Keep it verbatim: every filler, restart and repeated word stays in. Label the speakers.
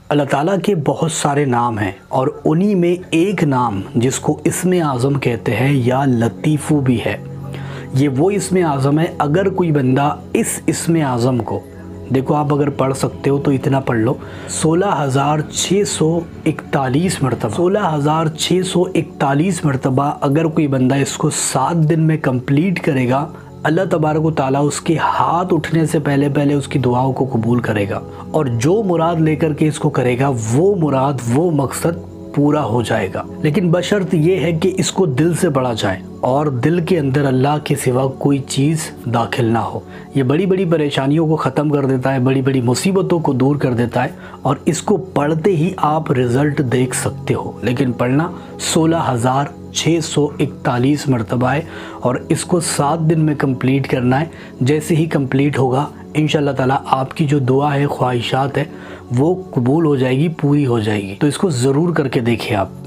Speaker 1: अल्लाह ताला के बहुत सारे नाम हैं और उन्हीं में एक नाम जिसको इस्मे आज़म कहते हैं या लतीफ़ू भी है। ये वो इस्मे आज़म है, अगर कोई बंदा इस इस्मे आज़म को, देखो आप अगर पढ़ सकते हो तो इतना पढ़ लो, सोलह हज़ार छः सौ इकतालीस मरतबा सोलह हज़ार छः सौ इकतालीस मरतबा अगर कोई बंदा इसको सात दिन में कंप्लीट करेगा, अल्लाह तबारक व तआला उसके हाथ उठने से पहले पहले उसकी दुआओं को कबूल करेगा और जो मुराद लेकर के इसको करेगा वो मुराद, वो मकसद पूरा हो जाएगा। लेकिन बशर्त ये है कि इसको दिल से पढ़ा जाए और दिल के अंदर अल्लाह के सिवा कोई चीज़ दाखिल ना हो। ये बड़ी बड़ी परेशानियों को ख़त्म कर देता है, बड़ी बड़ी मुसीबतों को दूर कर देता है और इसको पढ़ते ही आप रिज़ल्ट देख सकते हो। लेकिन पढ़ना सोलह हज़ार छः सौ इकतालीस मरतबा है और इसको सात दिन में कंप्लीट करना है। जैसे ही कंप्लीट होगा इंशाअल्लाह ताला आपकी जो दुआ है, ख्वाहिशात है, वो कबूल हो जाएगी, पूरी हो जाएगी। तो इसको ज़रूर करके देखें आप।